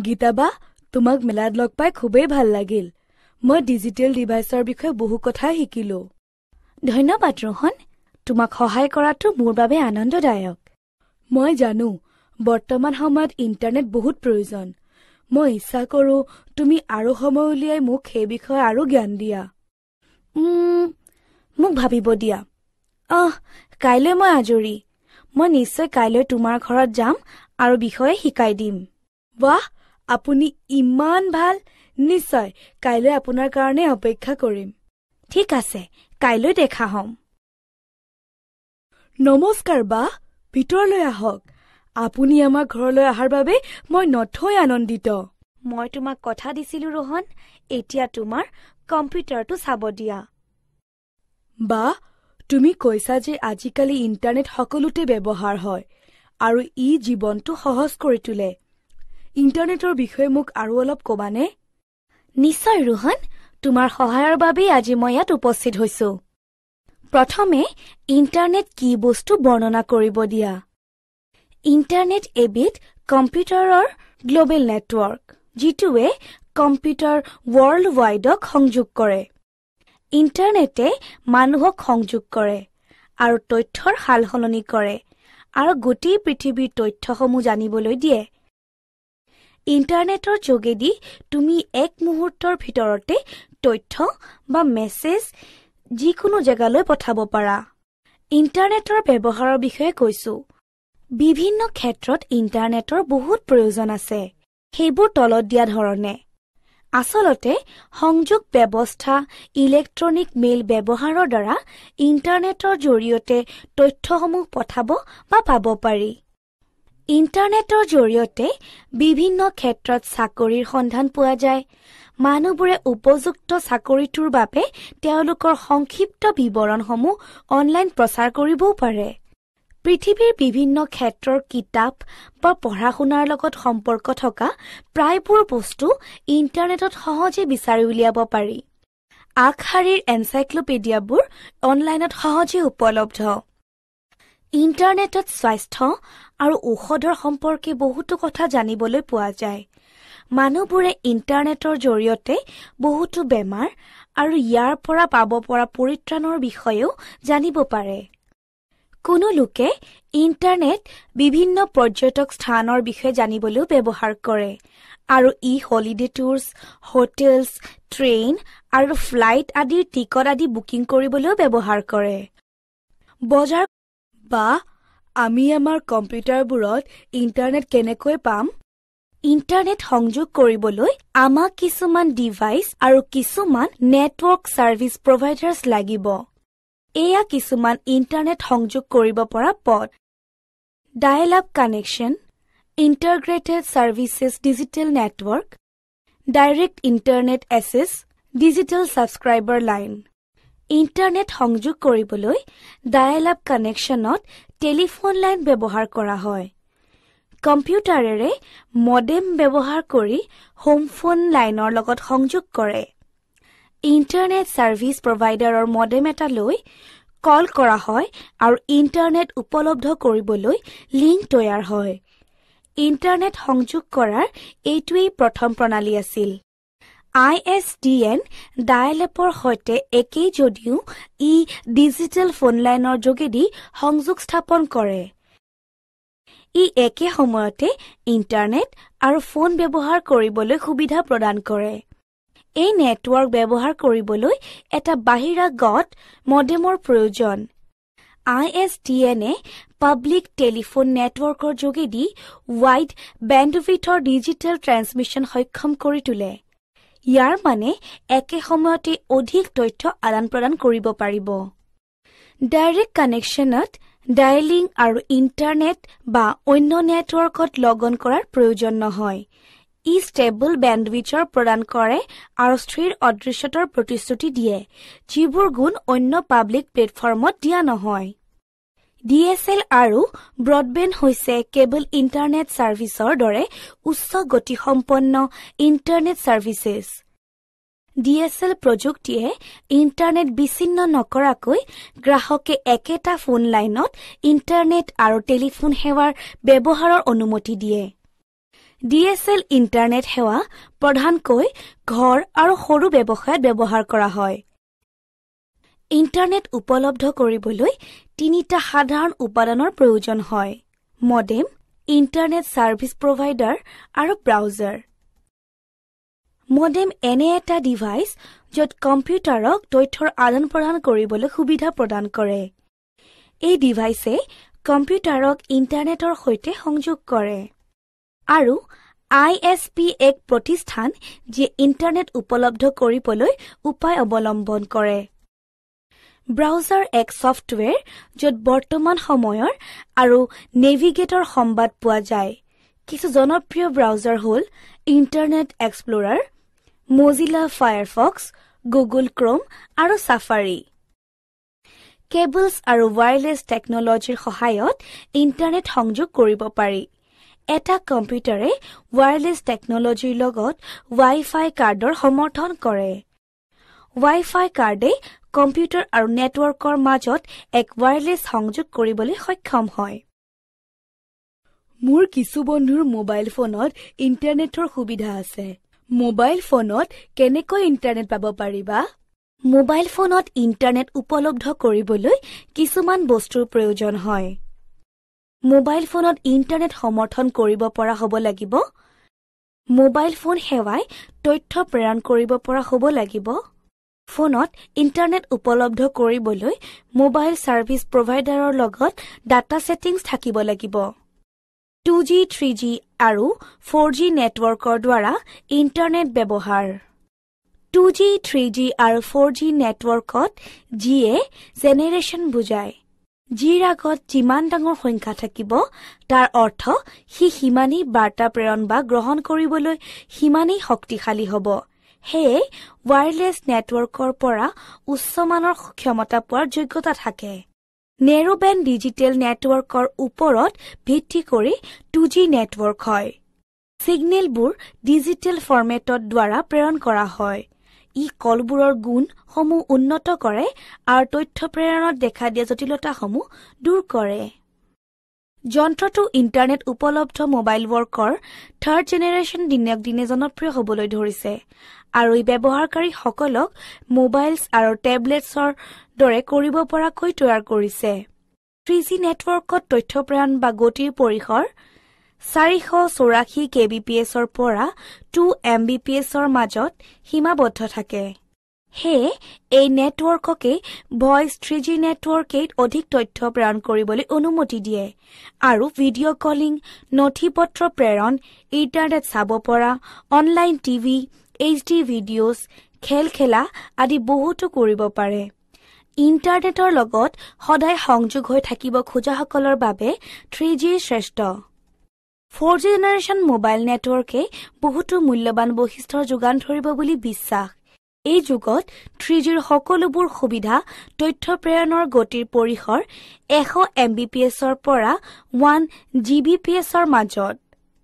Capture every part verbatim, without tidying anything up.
গীতাবা, তোমাক মেলাত লগ পাই খুবেই ভাল লাগিল। মই ডিজিটেল ডিভাইচৰ বিষয়ে বহু কথা শিকিলো। ধন্যবাদ ৰোহন, তোমাক সহায় কৰাটো মোৰ বাবে আনন্দদায়ক। মই জানো বৰ্তমান সময়ত ইণ্টাৰনেট বহুত প্ৰয়োজন। মই ইচ্ছা কৰো তুমি আৰু সময় উলিয়াই মোক সেই বিষয়ে আৰু জ্ঞান দিয়া। উম, মোক ভাবিব দিয়া। আহ, কাইলৈ মই আজৰি। মই নিশ্চয় কাইলৈ তোমাৰ ঘৰত যাম আৰু বিষয়ে শিকাই দিম। বাহ, আপুনি ইমান ভাল। নিশ্চয় কাইলৈ আপোনাৰ কাৰণে অপেক্ষা কৰিম। ঠিক আছে, কাইলৈ দেখা হ'ম। নমস্কাৰ বা, ভিতৰলৈ আহক। আপুনি আমাৰ ঘৰলৈ অহাৰ বাবে মই নথৈ আনন্দিত। মই তোমাক কথা দিছিলো ৰোহন, এতিয়া তোমাৰ কম্পিউটাৰটো চাব দিয়া। বা, তুমি কৈছা যে আজিকালি ইণ্টাৰনেট সকলোতে ব্যৱহাৰ হয় আৰু ই জীৱনটো সহজ কৰি তোলে। ইণ্টাৰনেটৰ বিষয়ে মোক আৰু অলপ ক'বানে? নিশ্চয় ৰোহন, তোমাৰ সহায়ৰ বাবেই আজি মই ইয়াত উপস্থিত হৈছো। প্ৰথমে ইণ্টাৰনেট কি বস্তু বৰ্ণনা কৰিব দিয়া। ইণ্টাৰনেট এবিধ কম্পিউটাৰৰ গ্ল'বেল নেটৱৰ্ক, যিটোৱে কম্পিউটাৰ ৱৰ্ল্ড ৱাইডক সংযোগ কৰে। ইণ্টাৰনেটে মানুহক সংযোগ কৰে আৰু তথ্যৰ সালসলনি কৰে আৰু গোটেই পৃথিৱীৰ তথ্যসমূহ জানিবলৈ দিয়ে। ইণ্টাৰনেটৰ যোগেদি তুমি এক মুহূৰ্তৰ ভিতৰতে তথ্য বা মেছেজ যিকোনো জেগালৈ পঠাব পাৰা। ইণ্টাৰনেটৰ ব্যৱহাৰৰ বিষয়ে কৈছো। বিভিন্ন ক্ষেত্ৰত ইণ্টাৰনেটৰ বহুত প্ৰয়োজন আছে। সেইবোৰ তলত দিয়া ধৰণে। আচলতে সংযোগ ব্যৱস্থা ইলেক্ট্ৰনিক মেইল ব্যৱহাৰৰ দ্বাৰা ইণ্টাৰনেটৰ জৰিয়তে তথ্যসমূহ পঠাব বা পাব পাৰি। ইণ্টাৰনেটৰ জৰিয়তে বিভিন্ন ক্ষেত্ৰত চাকৰিৰ সন্ধান পোৱা যায়। মানুহবোৰে উপযুক্ত চাকৰিটোৰ বাবে তেওঁলোকৰ সংক্ষিপ্ত বিৱৰণসমূহ অনলাইন প্ৰচাৰ কৰিবও পাৰে। পৃথিৱীৰ বিভিন্ন ক্ষেত্ৰৰ কিতাপ বা পঢ়া-শুনাৰ লগত সম্পৰ্ক থকা প্ৰায়বোৰ বস্তু ইণ্টাৰনেটত সহজে বিচাৰি উলিয়াব পাৰি। আগশাৰীৰ এনচাইক্লোপিডিয়াবোৰ অনলাইনত সহজে উপলব্ধ। ইণ্টাৰনেটত স্বাস্থ্য আৰু ঔষধৰ সম্পৰ্কে বহুতো কথা জানিবলৈ পোৱা যায়। মানুহবোৰে ইণ্টাৰনেটৰ জৰিয়তে বহুতো বেমাৰ আৰু ইয়াৰ পৰা পাব পৰা পৰিত্ৰাণৰ বিষয়েও জানিব পাৰে। কোনো লোকে ইণ্টাৰনেট বিভিন্ন পৰ্যটক স্থানৰ বিষয়ে জানিবলৈও ব্যৱহাৰ কৰে আৰু ই হলিডে টুৰছ, হোটেলছ, ট্ৰেইন আৰু ফ্লাইট আদিৰ টিকট আদি বুকিং কৰিবলৈও ব্যৱহাৰ কৰে। বজাৰ বা, আমি আমাৰ কম্পিউটাৰবোৰত ইণ্টাৰনেট কেনেকৈ পাম? ইণ্টাৰনেট সংযোগ কৰিবলৈ আমাক কিছুমান ডিভাইচ আৰু কিছুমান নেটৱৰ্ক ছাৰ্ভিচ প্ৰভাইডাৰ্ছ লাগিব। এয়া কিছুমান ইণ্টাৰনেট সংযোগ কৰিব পৰা পথ। Dial up connection, integrated services digital network, direct internet access, digital subscriber line. Internet সংযোগ কৰিবলৈ ডায়েল আপ কানেকশ্যনত টেলিফোন লাইন ব্যৱহাৰ কৰা হয়। কম্পিউটাৰেৰে মডেম ব্যৱহাৰ কৰি হোম ফোন লাইনৰ লগত সংযোগ কৰে। ইণ্টাৰনেট ছাৰ্ভিচ প্ৰভাইডাৰৰ মডেম এটা লৈ কল কৰা হয় আৰু ইণ্টাৰনেট উপলব্ধ কৰিবলৈ লিংক তৈয়াৰ হয়। ইণ্টাৰনেট সংযোগ কৰাৰ এইটোৱেই প্ৰথম প্ৰণালী আছিল। I S D N dial এপৰ সৈতে একেই যদিও ই ডিজিটেল ফোন লাইনৰ যোগেদি সংযোগ স্থাপন কৰে। ই একে সময়তে ইণ্টাৰনেট আৰু ফোন ব্যৱহাৰ কৰিবলৈ সুবিধা প্ৰদান কৰে। এই নেটৱৰ্ক ব্যৱহাৰ কৰিবলৈ এটা বাহিৰাগত মডেমৰ প্ৰয়োজন। আই এছ ডি এনে পাব্লিক টেলিফোন নেটৱৰ্কৰ যোগেদি ৱাইড বেণ্ডউইথৰ ডিজিটেল ট্ৰেন্সমিশ্যন সক্ষম কৰি তোলে। ইয়াৰ মানে একে সময়তে অধিক তথ্য আদান প্ৰদান কৰিব পাৰিব। ডাইৰেক্ট কানেকশ্যনত ডায়েলিং আৰু ইণ্টাৰনেট বা অন্য নেটৱৰ্কত লগ অন কৰাৰ প্ৰয়োজন নহয়। ই ষ্টেবল বেণ্ডউইথৰ প্ৰদান কৰে আৰু স্থিৰ অদৃশ্যতাৰ প্ৰতিশ্ৰুতি দিয়ে, যিবোৰ গুণ অন্য পাব্লিক প্লেটফৰ্মত দিয়া নহয়। ডি এছ এল আৰু ব্ৰডবেণ্ড হৈছে কেবল ইণ্টাৰনেট ছাৰ্ভিচৰ দৰে উচ্চ গতিসম্পন্ন internet services. D S L প্ৰযুক্তিয়ে ইণ্টাৰনেট বিচ্ছিন্ন নকৰাকৈ গ্ৰাহকে একেটা ফোন লাইনত ইণ্টাৰনেট আৰু টেলিফোন সেৱাৰ ব্যৱহাৰৰ অনুমতি দিয়ে। ডি এছ এল ইণ্টাৰনেট সেৱা প্ৰধানকৈ ঘৰ আৰু সৰু ব্যৱসায়ত ব্যৱহাৰ কৰা হয়। ইণ্টাৰনেট উপলব্ধ কৰিবলৈ তিনিটা সাধাৰণ উপাদানৰ প্ৰয়োজন হয়: মডেম, ইণ্টাৰনেট ছাৰ্ভিচ প্ৰভাইডাৰ আৰু ব্ৰাউজাৰ। মডেম এনে এটা ডিভাইচ য'ত কম্পিউটাৰক তথ্যৰ আদান প্ৰদান কৰিবলৈ সুবিধা প্ৰদান কৰে। এই ডিভাইচে কম্পিউটাৰক ইণ্টাৰনেটৰ সৈতে সংযোগ কৰে। আৰু আই এছ পি এক প্ৰতিষ্ঠান যিয়ে ইণ্টাৰনেট উপলব্ধ কৰিবলৈ উপায় অৱলম্বন কৰে। ব্ৰাউজাৰ এক ছফ্টৱেৰ য'ত বৰ্তমান সময়ৰ আৰু নেভিগেটৰ সম্বাদ পোৱা যায়। কিছু জনপ্ৰিয় ব্ৰাউজাৰ হ'ল Internet Explorer, Mozilla Firefox, Google Chrome আৰু ছাফাৰী। কেবলছ আৰু ৱায়াৰলেছ টেকনলজিৰ সহায়ত ইণ্টাৰনেট সংযোগ কৰিব পাৰি। এটা কম্পিউটাৰে ৱায়াৰলেছ টেকনলজিৰ লগত ৱাই ফাই কাৰ্ডৰ সমৰ্থন কৰে। ৱাই ফাই কাৰ্ডে কম্পিউটাৰ আৰু নেটৱৰ্কৰ মাজত এক ৱায়াৰলেছ সংযোগ কৰিবলৈ সক্ষম হয়। মোৰ কিছু বন্ধুৰ মোবাইল ফোনত ইণ্টাৰনেটৰ সুবিধা আছে। মোবাইল ফোনত কেনেকৈ ইণ্টাৰনেট পাব পাৰিবা? মোবাইল ফোনত ইণ্টাৰনেট উপলব্ধ কৰিবলৈ কিছুমান বস্তুৰ প্ৰয়োজন হয়। মোবাইল ফোনত ইণ্টাৰনেট সমৰ্থন কৰিব পৰা হ'ব লাগিব। মোবাইল ফোন সেৱাই তথ্য প্ৰেৰণ কৰিব পৰা হ'ব লাগিব। ফোনত ইণ্টাৰনেট উপলব্ধ কৰিবলৈ মোবাইল ছাৰ্ভিচ প্ৰভাইডাৰৰ লগত ডাটা ছেটিংছ থাকিব লাগিব। টু জি, থ্ৰী জি আৰু ফ'ৰ জি নেটৱৰ্কৰ দ্বাৰা ইণ্টাৰনেট ব্যৱহাৰ। টু জি, থ্ৰী জি আৰু ফ'ৰ জি নেটৱৰ্কত জিয়ে জেনেৰেশ্যন বুজায়। জিৰ আগত যিমান ডাঙৰ সংখ্যা থাকিব তাৰ অৰ্থ সি সিমানেই বাৰ্তা প্ৰেৰণ বা গ্ৰহণ কৰিবলৈ সিমানেই শক্তিশালী হ'ব। সেয়ে ৱায়াৰলেছ নেটৱৰ্কৰ পৰা উচ্চমানৰ ক্ষমতা পোৱাৰ যোগ্যতা থাকে। নেৰোবেণ্ড ডিজিটেল নেটৱৰ্কৰ ওপৰত ভিত্তি কৰি টু জি নেটৱৰ্ক হয়। ছিগনেলবোৰ ডিজিটেল ফৰ্মেটৰ দ্বাৰা প্ৰেৰণ কৰা হয়। ই কলবোৰৰ গুণসমূহ উন্নত কৰে আৰু তথ্য প্ৰেৰণত দেখা দিয়া জটিলতাসমূহ দূৰ কৰে। যন্ত্ৰটো ইণ্টাৰনেট উপলব্ধ মোবাইল ৱৰ্কৰ থাৰ্ড জেনেৰেশ্যন দিনক দিনে জনপ্ৰিয় হ'বলৈ ধৰিছে আৰু ই ব্যৱহাৰকাৰীসকলক মোবাইলছ আৰু টেবলেটছৰ দৰে কৰিব পৰাকৈ তৈয়াৰ কৰিছে। থ্ৰী জি নেটৱৰ্কত তথ্য প্ৰেৰণ বা গতিৰ পৰিসৰ চাৰিশ চৌৰাশী কে বি পি এছৰ পৰা টু এম বি পি এছৰ মাজত সীমাবদ্ধ থাকে। সেয়ে এই নেটৱৰ্ককে ভইচ থ্ৰী জি নেটৱৰ্কে অধিক তথ্য প্ৰেৰণ কৰিবলৈ অনুমতি দিয়ে আৰু ভিডিঅ' কলিং, নথি পত্ৰ প্ৰেৰণ, ইণ্টাৰনেট চাব পৰা, online TV, H D videos, খেল খেলা আদি বহুতো কৰিব পাৰে। ইণ্টাৰনেটৰ লগত সদায় সংযোগ হৈ থাকিব খোজাসকলৰ বাবে থ্ৰী জি শ্ৰেষ্ঠ। ফ'ৰ জি জেনেৰেশ্যন মোবাইল নেটৱৰ্কে বহুতো মূল্যৱান বৈশিষ্ট্যৰ যোগান ধৰিব বুলি বিশ্বাস। এই যুগত থ্ৰী জিৰ সকলোবোৰ সুবিধা তথ্য প্ৰেৰণৰ গতিৰ পৰিসৰ এশ এম বি পি এছৰ পৰা ওৱান জি বি পি এছৰ মাজত।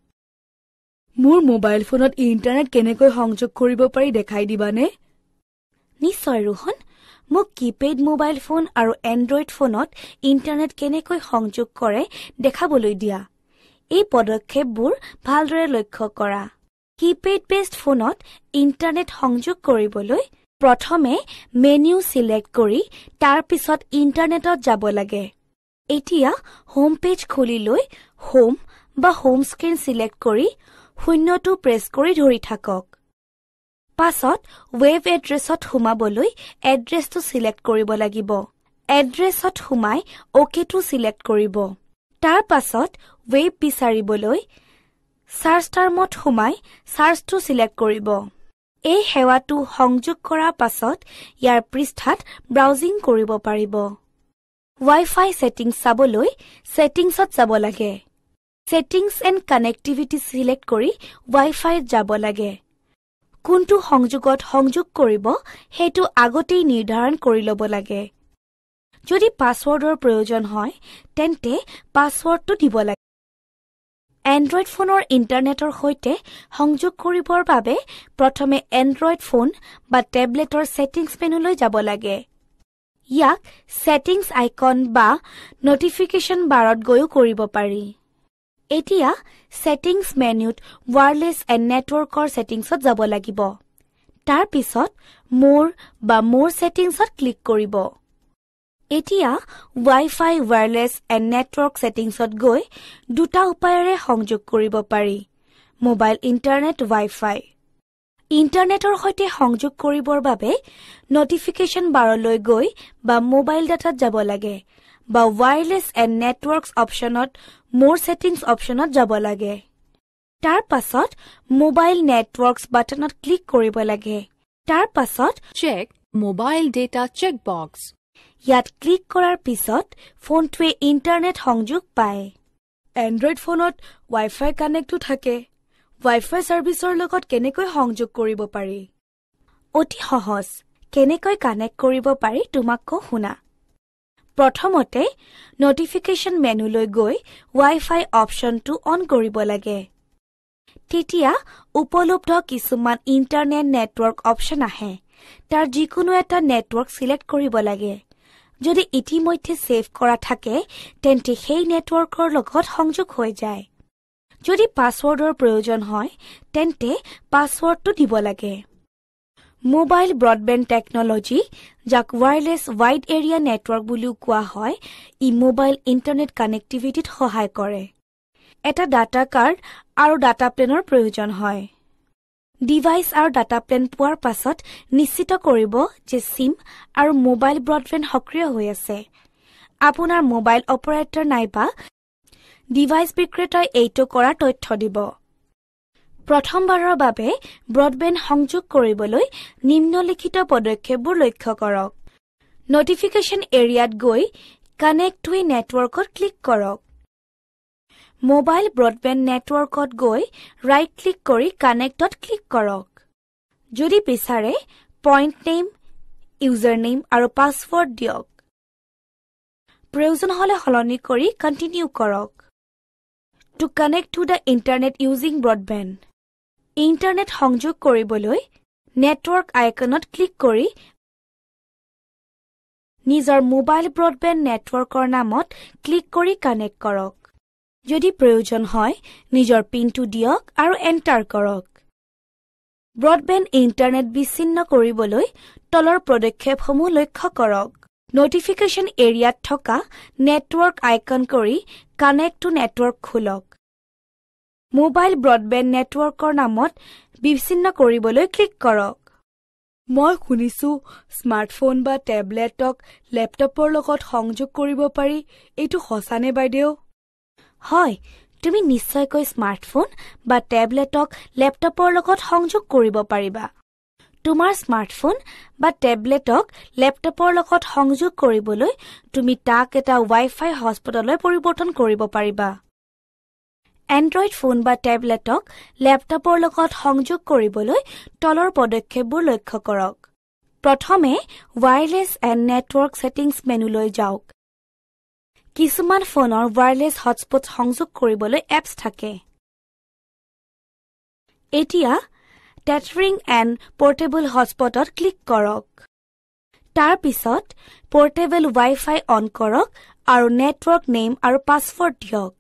মোৰ মোবাইল ফোনত ইণ্টাৰনেট কেনেকৈ সংযোগ কৰিব পাৰি দেখাই দিবানে? নিশ্চয় ৰোহন, মোক কিপেড মোবাইল ফোন আৰু এণ্ড্ৰইড ফোনত ইণ্টাৰনেট কেনেকৈ সংযোগ কৰে দেখাবলৈ দিয়া। এই পদক্ষেপবোৰ ভালদৰে লক্ষ্য কৰা। কিপেড বেছড ফোনত ইণ্টাৰনেট সংযোগ কৰিবলৈ প্ৰথমে মেনিউ চিলেক্ট কৰি তাৰ পিছত ইণ্টাৰনেটত যাব লাগে। এতিয়া হোম পেজ খুলি লৈ হোম বা হোম স্ক্ৰীন চিলেক্ট কৰি শূন্যটো প্ৰেছ কৰি ধৰি থাকক। পাছত ৱেব এড্ৰেছত সোমাবলৈ এড্ৰেছটো চিলেক্ট কৰিব লাগিব। এড্ৰেছত সোমাই অকেটো চিলেক্ট কৰিব। তাৰ পাছত ৱেব বিচাৰিবলৈ চাৰ্চ টাৰ্মত সোমাই চাৰ্চটো চিলেক্ট কৰিব। এই সেৱাটো সংযোগ কৰাৰ পাছত ইয়াৰ পৃষ্ঠাত ব্ৰাউজিং কৰিব পাৰিব। ৱাই ফাই ছেটিংছ চাবলৈ ছেটিংছত যাব লাগে। ছেটিংছ এণ্ড কানেক্টিভিটি চিলেক্ট কৰি ৱাই ফাইত যাব লাগে। কোনটো সংযোগত সংযোগ কৰিব সেইটো আগতেই নিৰ্ধাৰণ কৰি ল'ব লাগে। যদি পাছৱৰ্ডৰ প্ৰয়োজন হয় তেন্তে পাছৱৰ্ডটো দিব লাগে। এণ্ড্ৰইড ফোনৰ ইণ্টাৰনেটৰ সৈতে সংযোগ কৰিবৰ বাবে প্ৰথমে এণ্ড্ৰইড ফোন বা টেবলেটৰ ছেটিংছ মেনুলৈ যাব লাগে। ইয়াক ছেটিংছ আইকন বা নটিফিকেশ্যন বাৰত গৈও কৰিব পাৰি। এতিয়া সেটিংস মেনুত wireless and networkৰ সেটিংসত যাব লাগিব তাৰ পিছত মোৰ বা মোৰ সেটিংসত ক্লিক কৰিব এতিয়া Wi-Fi wireless and network settingsত গৈ দুটা উপায়েৰে সংযোগ কৰিব পাৰি মোবাইল ইন্টাৰনেট Wi-Fi ইন্টাৰনেটৰ সৈতে সংযোগ কৰিবৰ বাবে নটিফিকেশন বাৰলৈ গৈ বা মোবাইল ডাটাত যাব লাগে বা wireless and networks অপশনত মোৰ সেটিংস অপশনত যাব লাগে তাৰ পাছত মোবাইল নেটৱৰ্কছ বাটনত ক্লিক কৰিব লাগে তাৰ পাছত check mobile data checkbox ইয়াত ক্লিক কৰাৰ পিছত ফোনটোৱে ইন্টাৰনেট সংযোগ পায় এন্ড্ৰইড ফোনত Wi-Fi কানেক্টটো থাকে Wi-Fi সাৰ্ভিসৰ লগত কেনেকৈ সংযোগ কৰিব পাৰি অতি সহজ কেনেকৈ কানেক্ট কৰিব পাৰি তোমাক কও শুনা প্ৰথমতে নটিফিকেশন মেনুলৈ গৈ Wi-Fi অপশনটো অন কৰিব লাগে তেতিয়া উপলব্ধ কিছুমান ইন্টাৰনেট নেটৱৰ্ক অপশন আহে তাৰ যিকোনো এটা নেটৱৰ্ক সিলেক্ট কৰিব লাগে যদি ইতিমধ্যে সেভ কৰা থাকে তেন্তে সেই নেটৱৰ্কৰ লগত সংযোগ হৈ যায় যদি পাসওয়াৰ্ডৰ প্ৰয়োজন হয় তেন্তে পাসওয়াৰ্ডটো দিব লাগে মোবাইল ব্ৰডবেণ্ড টেকনলজি যাক ওয়্যাৰলেছ ওয়াইড এৰিয়া নেটৱৰ্ক বুলিও কোৱা হয় ই মোবাইল ইন্টাৰনেট কানেক্টিভিটিত সহায় কৰে এটা ডাটা কাৰ্ড আৰু ডাটা প্লেনৰ প্ৰয়োজন হয় ডিভাইস আৰু ডাটা প্লেন পোৱাৰ পাছত নিশ্চিত কৰিব যে সিম আৰু মোবাইল ব্ৰডবেণ্ড সক্ৰিয় হৈ আছে আপোনাৰ মোবাইল অপাৰেটৰ নাইবা ডিভাইস বিক্ৰেতাই এইটো কৰা তথ্য দিব প্ৰথমবাৰৰ বাবে ব্ৰডবেণ্ড সংযোগ কৰিবলৈ নিম্নলিখিত পদক্ষেপবোৰ লক্ষ্য কৰক নটিফিকেশন এৰিয়াত গৈ কানেক্ট উইথ নেটৱৰ্কত ক্লিক কৰক মোবাইল ব্ৰডবেণ্ড নেটৱৰ্কত গৈ ৰাইট ক্লিক কৰি কানেক্টত ক্লিক কৰক যদি বিচাৰে পইণ্ট নেম ইউজাৰ নেম আৰু পাসওয়াৰ্ড দিয়ক প্ৰয়োজন হলে সলনি কৰি কন্টিনিউ কৰক to connect to the internet using broadband ইন্টাৰনেট সংযোগ কৰিবলৈ নেটৱৰ্ক আইকনত ক্লিক কৰি নিজৰ মোবাইল ব্ৰডবেণ্ড নেটৱৰ্কৰ নামত ক্লিক কৰি কানেক্ট কৰক যদি প্ৰয়োজন হয় নিজৰ পিনটো দিয়ক আৰু এন্টাৰ কৰক ব্ৰডবেণ্ড ইন্টাৰনেট বিচ্ছিন্ন কৰিবলৈ তলৰ পদক্ষেপসমূহ লক্ষ্য কৰক নটিফিকেশন এৰিয়াত থকা নেটৱৰ্ক আইকন কৰি কানেক্ট টু নেটৱৰ্ক খোলক মোবাইল ব্ৰডবেণ্ড নেটৱৰ্কৰ নামত বিচ্ছিন্ন কৰিবলৈ ক্লিক কৰক মই শুনিছো স্মাৰ্টফোন বা টেবলেটক ল্যাপটপৰ লগত সংযোগ কৰিব পাৰি এইটো সঁচানে বাইদেউ হয় তুমি নিশ্চয়কৈ স্মাৰ্টফোন বা টেবলেটক ল্যাপটপৰ লগত সংযোগ কৰিব পাৰিবা তোমাৰ স্মাৰ্টফোন বা টেবলেটক ল্যাপটপৰ লগত সংযোগ কৰিবলৈ তুমি তাক এটা Wi-Fi হটস্পটলৈ পৰিৱৰ্তন কৰিব পাৰিবা এন্ড্ৰইড ফোন বা টেবলেটক ল্যাপটপৰ লগত সংযোগ কৰিবলৈ তলৰ পদক্ষেপবোৰ লক্ষ্য কৰক প্ৰথমে wireless and network settings মেনুলৈ যাওক কিছুমান ফোনৰ wireless hotspot সংযোগ কৰিবলৈ এপছ থাকে এতিয়া tethering and portable hotspotত ক্লিক কৰক তাৰ পিছত portable Wi-Fi অন কৰক আৰু নেটৱৰ্ক নেম আৰু পাসওয়াৰ্ড দিয়ক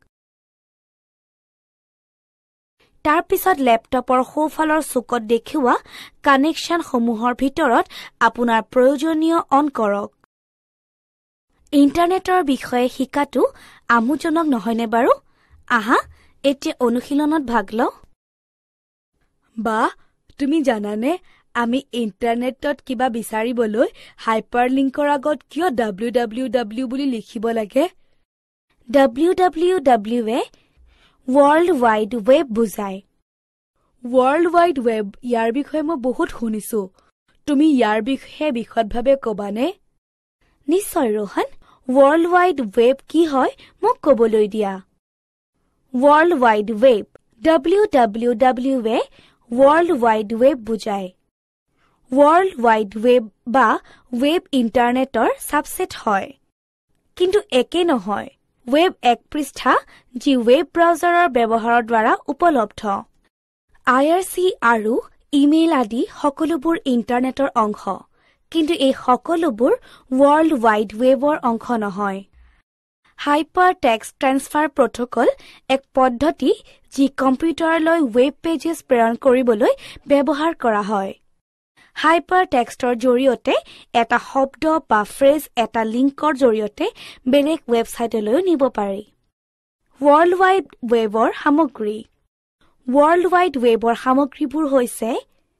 তাৰ পিছত ল্যাপটপৰ সোঁফালৰ চুকত দেখুওৱা কানেকশন সমূহৰ ভিতৰত আপোনাৰ প্ৰয়োজনীয় অন কৰক ইন্টাৰনেটৰ বিষয়ে শিকাটো আমোজনক নহয়নে বাৰু আহা এতিয়া অনুশীলনত ভাগ লওঁ বা তুমি জানানে আমি ইন্টাৰনেটত কিবা বিচাৰিবলৈ হাইপাৰলিংকৰ আগত কিয় ডব্লিউ ডব্লিউ ডব্লিউ বুলি লিখিব লাগে ডব্লিউ ডব্লিউ ডব্লিউ এ World Wide Web বুজায় World Wide Web ইয়াৰ বিষয়ে মই বহুত শুনিছো তুমি ইয়াৰ বিষয়ে বিশদভাৱে ক'বানে নিশ্চয় ৰোহন World Wide Web কি হয় মোক ক'বলৈ দিয়া World Wide Web W W W এ World Wide Web বুজায় World Wide Web বা ওয়েব ইন্টাৰনেটৰ সাবসেট হয় কিন্তু একে নহয় ওয়েব এক পৃষ্ঠা যি ওয়েব ব্ৰাউজাৰৰ ব্যৱহাৰৰ দ্বাৰা উপলব্ধ আই আৰ চি আৰু ইমেইল আদি সকলোবোৰ ইন্টাৰনেটৰ অংশ কিন্তু এই সকলোবোৰ ওয়াৰ্ল্ড ওয়াইড ওয়েবৰ অংশ নহয় Hypertext Transfer Protocol এক পদ্ধতি যি কম্পিউটাৰলৈ ৱেব পেজেছ প্ৰেৰণ কৰিবলৈ ব্যৱহাৰ কৰা হয়। Hypertextৰ জৰিয়তে এটা শব্দ বা ফ্ৰেজ এটা লিংকৰ জৰিয়তে বেলেগ ৱেবছাইটলৈ নিব পাৰি। World Wide Webৰ সামগ্ৰী World Wide Webৰ সামগ্ৰীবোৰ হৈছে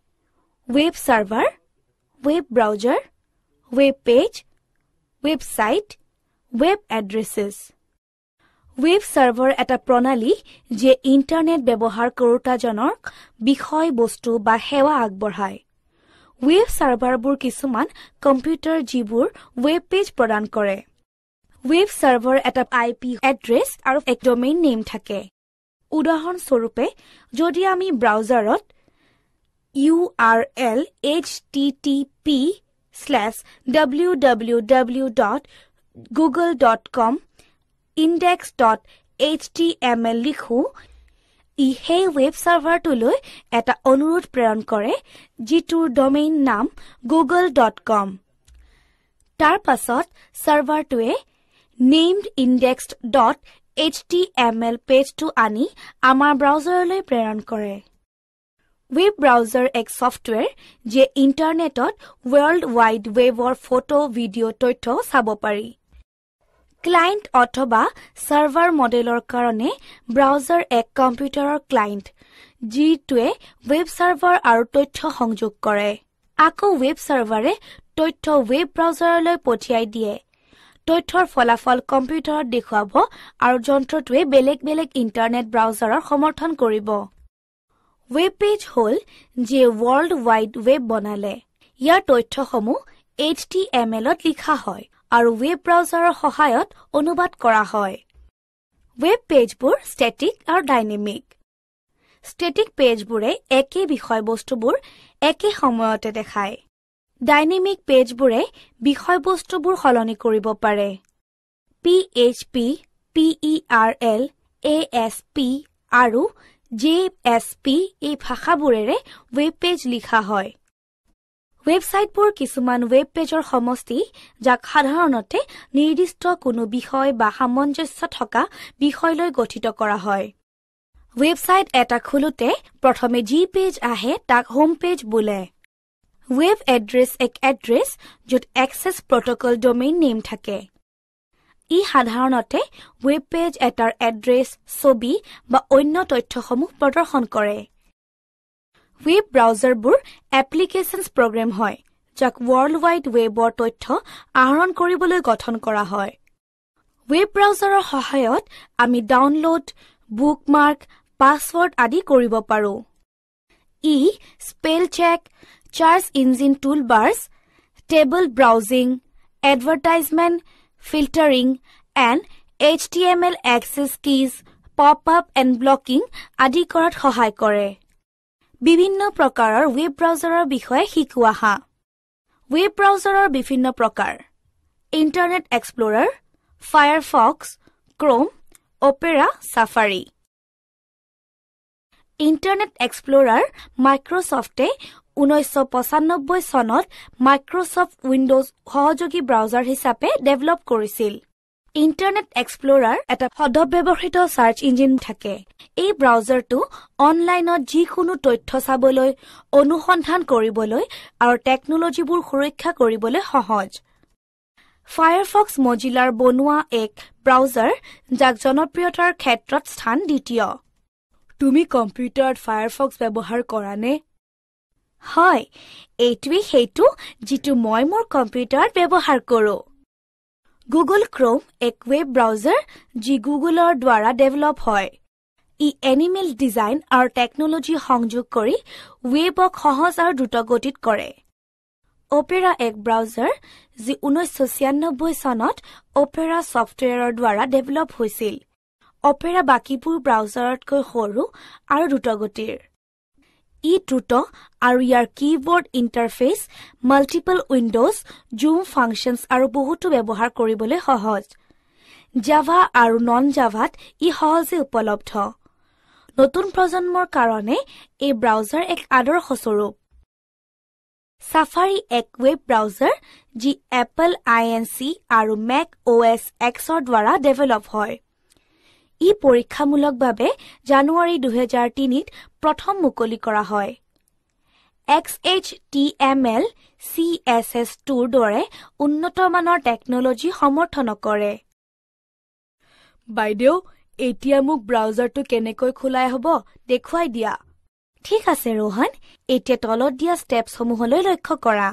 web server, web browser, web page, website, web addresses. Web server এটা প্ৰণালী যে ইণ্টাৰনেট ব্যৱহাৰ কৰোতাজনক বিষয় বস্তু বা সেৱা আগবঢ়ায়। ৱেব চাৰ্ভাৰবোৰ কিছুমান কম্পিউটাৰ যিবোৰ ৱেব পেজ প্ৰদান কৰে। ৱেব চাৰ্ভাৰ এটা আই পি এড্ৰেছ আৰু এক ডমেইন নেম থাকে। উদাহৰণস্বৰূপে যদি আমি ব্ৰাউজাৰত U R L H T T P slash W W W dot Google dot com index dot H T M L লিখো, ই সেই ৱেব চাৰ্ভাৰটোলৈ এটা অনুৰোধ প্ৰেৰণ কৰে যিটোৰ ডমেইন নাম গুগল ডট কম। তাৰ পাছত চাৰ্ভাৰটোৱে named indexed dot H T M L পেজটো আনি আমাৰ ব্ৰাউজাৰলৈ প্ৰেৰণ কৰে। ৱেব ব্ৰাউজাৰ এক ছফ্টৱেৰ যে ইণ্টাৰনেটত ৱৰ্ল্ড ৱাইড ৱেবৰ ফটো ভিডিঅ' তথ্য চাব পাৰি। ক্লায়েণ্ট অথবা চাৰ্ভাৰ মডেলৰ কাৰণে ব্ৰাউজাৰ এক কম্পিউটাৰৰ ক্লায়েণ্ট যিটোৱে ৱেব চাৰ্ভাৰ আৰু তথ্য সংযোগ কৰে। আকৌ ৱেব চাৰ্ভাৰে তথ্য ৱেব ব্ৰাউজাৰলৈ পঠিয়াই দিয়ে। তথ্যৰ ফলাফল কম্পিউটাৰত দেখুৱাব আৰু যন্ত্ৰটোৱে বেলেগ বেলেগ ইণ্টাৰনেট ব্ৰাউজাৰৰ সমৰ্থন কৰিব। ৱেব পেজ হ'ল যে ৱৰ্ল্ড ৱাইড ৱেব বনালে। ইয়াৰ তথ্যসমূহ এইচ টি এম এলত লিখা হয় আৰু ৱেব ব্ৰাউজাৰৰ সহায়ত অনুবাদ কৰা হয়। ৱেব পেজবোৰ ষ্টেটিক আৰু ডাইনেমিক। ষ্টেটিক পেজবোৰে একে বিষয়বস্তুবোৰ একে সময়তে দেখায়। ডাইনেমিক পেজবোৰে বিষয়বস্তুবোৰ সলনি কৰিব পাৰে। P H P, P E R L, A S P আৰু জে এছ পি এই ভাষাবোৰেৰে ৱেব পেজ লিখা হয়। ৱেবছাইটবোৰ কিছুমান ৱেব পেজৰ সমষ্টি যাক সাধাৰণতে নিৰ্দিষ্ট কোনো বিষয় বা সামঞ্জস্য থকা বিষয়লৈ গঠিত কৰা হয়। ৱেবছাইট এটা খোলোতে প্ৰথমে যি পেজ আহে তাক হোম পেজ বোলে। ৱেব এড্ৰেছ এক এড্ৰেছ য'ত এক্সেছ প্ৰট'কল ডমেইন নেম থাকে। ই সাধাৰণতে ৱেব পেজ এটাৰ এড্ৰেছ, ছবি বা অন্য তথ্যসমূহ প্ৰদৰ্শন কৰে। ৱেব ব্ৰাউজাৰবোৰ এপ্লিকেশ্যনছ প্ৰগ্ৰেম হয় যাক ৱৰ্ল্ড ৱাইড ৱেবৰ তথ্য আহৰণ কৰিবলৈ গঠন কৰা হয়। ৱেব ব্ৰাউজাৰৰ সহায়ত আমি ডাউনলোড, বুকমাৰ্ক, পাছৱৰ্ড আদি কৰিব পাৰোঁ। ই spell check, search engine toolbars, tabbed browsing, advertisement, filtering and H T M L access keys, pop-up and blocking আদি কৰাত সহায় কৰে। বিভিন্ন প্ৰকাৰৰ ৱেব ব্ৰাউজাৰৰ বিষয়ে শিকো আহা। ৱেব ব্ৰাউজাৰৰ বিভিন্ন প্ৰকাৰ: Internet Explorer, Firefox, Chrome, Opera, Safari. Internet Explorer মাইক্ৰছফ্টে ঊনৈশ পঁচানব্বৈ চনত মাইক্ৰছফ্ট উইণ্ডোজ সহযোগী ব্ৰাউজাৰ হিচাপে ডেভেলপ কৰিছিল। ইণ্টাৰনেট এক্সপ্ল'ৰাৰ এটা সদব্যৱহৃত চাৰ্চ ইঞ্জিন থাকে। এই ব্ৰাউজাৰটো অনলাইনত যিকোনো তথ্য চাবলৈ, অনুসন্ধান কৰিবলৈ আৰু টেকনলজিবোৰ সুৰক্ষা কৰিবলৈ সহজ। ফায়াৰফক্স মজিলাৰ বনোৱা এক ব্ৰাউজাৰ যাক জনপ্ৰিয়তাৰ ক্ষেত্ৰত স্থান দ্বিতীয়। তুমি কম্পিউটাৰত ফায়াৰফক্স ব্যৱহাৰ কৰা নে? হয়, এইটোৱেই সেইটো যিটো মই মোৰ কম্পিউটাৰত ব্যৱহাৰ কৰোঁ। গুগল ক্ৰোম এক ৱেব ব্ৰাউজাৰ যি গুগলৰ দ্বাৰা ডেভেলপ হয়। ই এনিমেল ডিজাইন আৰু টেকনলজি সংযোগ কৰি ৱেবক সহজ আৰু দ্ৰুতগতিত কৰে। অপেৰা এক ব্ৰাউজাৰ যি ঊনৈশ ছিয়ানব্বৈ চনত অপেৰা ছফ্টৱেৰৰ দ্বাৰা ডেভেলপ হৈছিল। অপেৰা বাকীবোৰ ব্ৰাউজাৰতকৈ সৰু আৰু দ্ৰুতগতিৰ। ই দ্ৰুত আৰু ইয়াৰ keyboard interface, multiple windows, zoom functions আৰু বহুতো ব্যৱহাৰ কৰিবলৈ সহজ। জাভা আৰু নন জাভাত ই সহজে উপলব্ধ। নতুন প্ৰজন্মৰ কাৰণে এই ব্ৰাউজাৰ এক আদৰ্শ স্বৰূপ। Safari এক ৱেব ব্ৰাউজাৰ যি Apple I N C আৰু Mac O S X ৰ দ্বাৰা ডেভেলপ হয়। ই পৰীক্ষামূলকভাৱে জানুৱাৰী দুই হাজাৰ তিনি ত প্ৰথম মুকলি কৰা হয়। X H T M L C S S two ৰ দৰে উন্নত মানৰ টেকনলজি সমৰ্থন কৰে। বাইদেউ, এতিয়া মোক ব্ৰাউজাৰটো কেনেকৈ খোলাই হ'ব দেখুৱাই দিয়া। ঠিক আছে ৰোহন, এতিয়া তলত দিয়া ষ্টেপসমূহলৈ লক্ষ্য কৰা।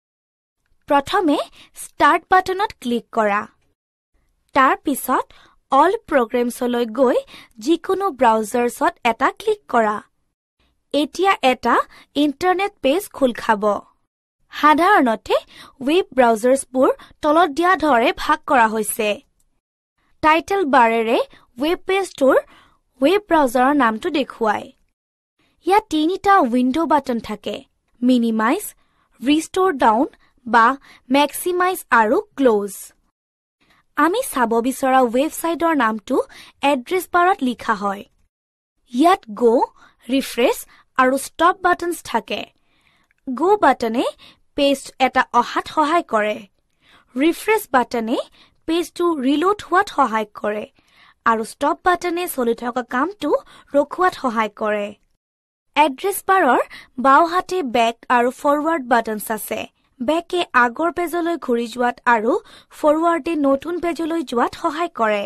প্ৰথমে ষ্টাৰ্ট বাটনত ক্লিক কৰা। তাৰ পিছত অল প্ৰগ্ৰেমছলৈ গৈ যিকোনো ব্ৰাউজাৰ্ছত এটা ক্লিক কৰা। এতিয়া এটা ইণ্টাৰনেট পেজ খোল খাব। সাধাৰণতে ৱেব ব্ৰাউজাৰ্ছবোৰ তলত দিয়া ধৰে ভাগ কৰা হৈছে। টাইটেল বাৰেৰে ৱেব পেজটোৰ ৱেব ব্ৰাউজাৰৰ নামটো দেখুৱায়। ইয়াত তিনিটা উইণ্ডো বাটন থাকে: মিনিমাইজ, ৰিষ্ট'ৰ ডাউন বা মেক্সিমাইজ আৰু ক্ল'জ। আমি চাব বিচৰা ৱেবছাইটৰ নামটো এড্ৰেছ বাৰত লিখা হয়। ইয়াত গো, ৰিফ্ৰেছ আৰু ষ্টপ বাটনছ থাকে। গো বাটনে পেজ এটা অহাত সহায় কৰে। ৰিফ্ৰেছ বাটনে পেজটো ৰিলোড হোৱাত সহায় কৰে আৰু ষ্টপ বাটনে চলি থকা কামটো ৰখোৱাত সহায় কৰে। এড্ৰেছ বাৰৰ বাওঁহাতে বেক আৰু ফৰৱাৰ্ড বাটনছ আছে। বেকে আগৰ পেজলৈ ঘূৰি যোৱাত আৰু ফৰৱাৰ্ডে নতুন পেজলৈ যোৱাত সহায় কৰে।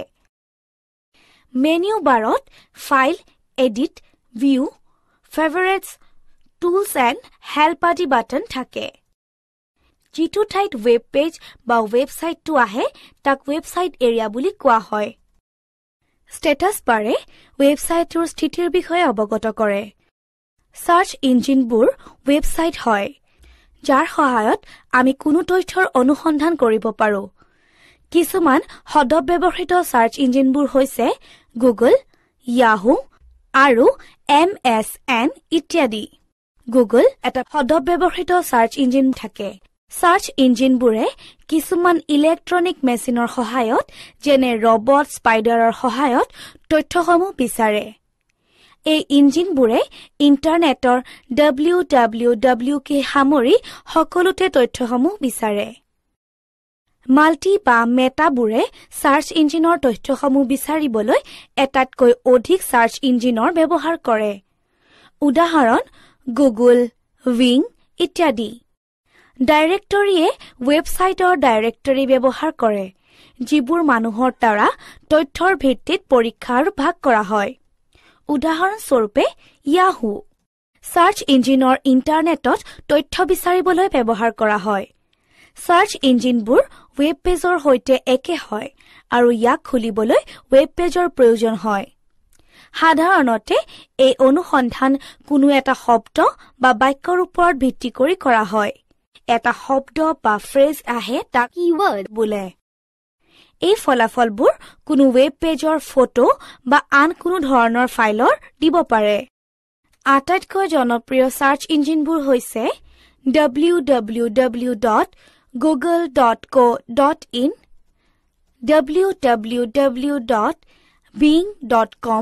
মেনু বাৰত file, edit, view, favourites, tools and help আদি বাটন থাকে। যিটো ঠাইত ৱেব পেজ বা ৱেবছাইটটো আহে তাক ৱেবছাইট এৰিয়া বুলি কোৱা হয়। ষ্টেটাছ বাৰে ৱেবছাইটটোৰ স্থিতিৰ বিষয়ে অৱগত কৰে। সাৰ্চ ইঞ্জিনবোৰ ৱেবছাইট হয়, যাৰ সহায়ত আমি কোনো তথ্যৰ অনুসন্ধান কৰিব পাৰোঁ। কিছুমান সদব্যৱহৃত সাৰ্চ ইঞ্জিনবোৰ হৈছে গুগল, য়াহু আৰু এম এছ এন ইত্যাদি। গুগল এটা সদব্যৱহৃত সাৰ্চ ইঞ্জিন থাকে। সাৰ্চ ইঞ্জিনবোৰে কিছুমান ইলেক্ট্ৰনিক মেচিনৰ সহায়ত যেনে ৰবট, স্পাইডাৰৰ সহায়ত তথ্যসমূহ বিচাৰে। এই ইঞ্জিনবোৰে ইণ্টাৰনেটৰ ডব্লিউ ডব্লিউ ডব্লিউ কে সামৰি সকলোতে তথ্যসমূহ বিচাৰে। মাল্টি বা মেটাবোৰে সাৰ্চ ইঞ্জিনৰ তথ্যসমূহ বিচাৰিবলৈ এটাতকৈ অধিক সাৰ্চ ইঞ্জিনৰ ব্যৱহাৰ কৰে। উদাহৰণ গুগল, বিং ইত্যাদি। ডাইৰেক্টৰীয়ে ৱেবছাইটৰ ডাইৰেক্টৰী ব্যৱহাৰ কৰে, যিবোৰ মানুহৰ দ্বাৰা তথ্যৰ ভিত্তিত পৰীক্ষা আৰু ভাগ কৰা হয়। উদাহৰণস্বৰূপে য়াহু। সাৰ্চ ইঞ্জিনৰ ইণ্টাৰনেটত তথ্য বিচাৰিবলৈ ব্যৱহাৰ কৰা হয়। সাৰ্চ ইঞ্জিনবোৰ ৱেব পেজৰ সৈতে একে হয় আৰু ইয়াক খুলিবলৈ ৱেব পেজৰ প্ৰয়োজন হয়। সাধাৰণতে এই অনুসন্ধান কোনো এটা শব্দ বা বাক্যৰ ওপৰত ভিত্তি কৰি কৰা হয়। এটা শব্দ বা ফ্ৰেজ আহে তাক কিৱৰ্ড বোলে। এই ফলাফলবোৰ কোনো ৱেব পেজৰ ফটো বা আন কোনো ধৰণৰ ফাইলৰ দিব পাৰে। আটাইতকৈ জনপ্ৰিয় সাৰ্চ ইঞ্জিনবোৰ হৈছে W W W dot Google dot co dot in, W W W dot Bing dot com.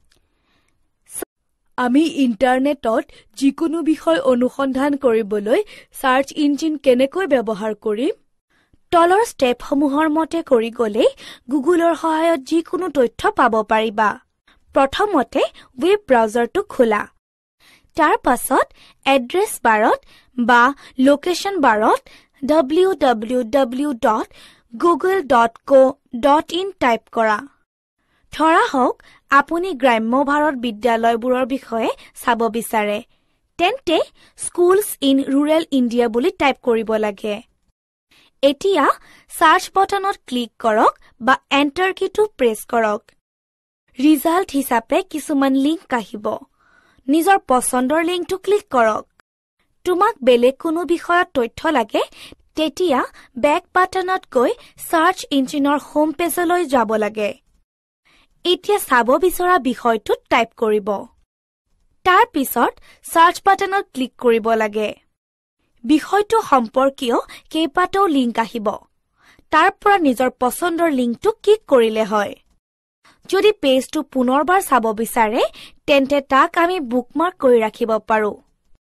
আমি ইণ্টাৰনেটত যিকোনো বিষয় অনুসন্ধান কৰিবলৈ সাৰ্চ ইঞ্জিন কেনেকৈ ব্যৱহাৰ কৰিম? তলৰ ষ্টেপসমূহৰ মতে কৰি গ'লেই গুগলৰ সহায়ত যিকোনো তথ্য পাব পাৰিবা। প্ৰথমতে ৱেব ব্ৰাউজাৰটো খোলা। তাৰ পাছত এড্ৰেছ বাৰত বা লোকেশ্যন বাৰত W W W dot Google dot co dot in type কৰা। ধৰা হওক আপুনি গ্ৰাম্য ভাৰত বিদ্যালয়বোৰৰ বিষয়ে চাব বিচাৰে, তেন্তে স্কুলছ ইন ৰুৰেল ইণ্ডিয়া বুলি টাইপ কৰিব লাগে। এতিয়া সাৰ্চ বটনত ক্লিক কৰক বা এণ্টাৰ কিটো প্ৰেছ কৰক। ৰিজাল্ট হিচাপে কিছুমান লিংক আহিব। নিজৰ পছন্দৰ লিংকটো ক্লিক কৰক। তোমাক বেলেগ কোনো বিষয়ত তথ্য লাগে তেতিয়া বেক বাটনত গৈ সাৰ্চ ইঞ্জিনৰ হোম পেজলৈ যাব লাগে। এতিয়া চাব বিচৰা বিষয়টোত টাইপ কৰিব। তাৰ পিছত সাৰ্চ বাটনত ক্লিক কৰিব লাগে। বিষয়টো সম্পৰ্কীয় কেইবাটাও লিংক আহিব। তাৰ পৰা নিজৰ পছন্দৰ লিংকটো ক্লিক কৰিলে হয়। যদি পেজটো পুনৰবাৰ চাব বিচাৰে তেন্তে তাক আমি বুকমাৰ্ক কৰি ৰাখিব পাৰোঁ।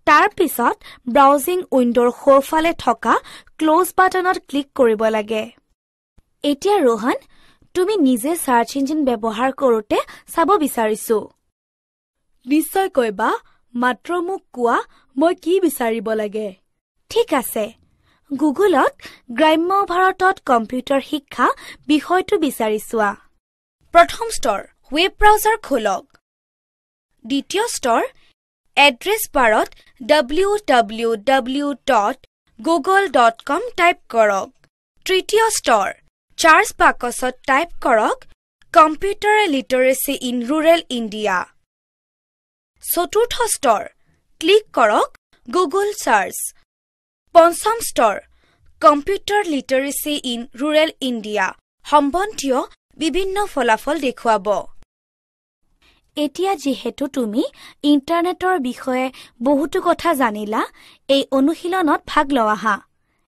তাৰ পিছত ব্ৰাউজিং উইণ্ডৰ সোঁফালে থকা ক্লোজ বাটনত ক্লিক কৰিব লাগে। এতিয়া ৰোহন, তুমি নিজে সাৰ্চ ইঞ্জিন ব্যৱহাৰ কৰোতে চাব বিচাৰিছো। নিশ্চয়কৈ বা, মাত্ৰ মোক কোৱা মই কি বিচাৰিব লাগে। ঠিক আছে, গুগলত গ্ৰাম্য ভাৰতত কম্পিউটাৰ শিক্ষা বিষয়টো বিচাৰি চোৱা। প্ৰথম স্তৰ ৱেব ব্ৰাউজাৰ খোলক। দ্বিতীয় স্তৰ এড্ৰেছ বাৰত W W W dot Google dot com type কৰক। তৃতীয় স্তৰ চাৰ্চ বাকচত টাইপ কৰক computer literacy in rural India. চতুৰ্থ স্তৰ ক্লিক কৰক গুগল চাৰ্চ। পঞ্চম স্তৰ computer literacy in rural India সম্বন্ধীয় বিভিন্ন ফলাফল দেখুৱাব। এতিয়া যিহেতু তুমি ইণ্টাৰনেটৰ বিষয়ে বহুতো কথা জানিলা, এই অনুশীলনত ভাগ লোৱা হা।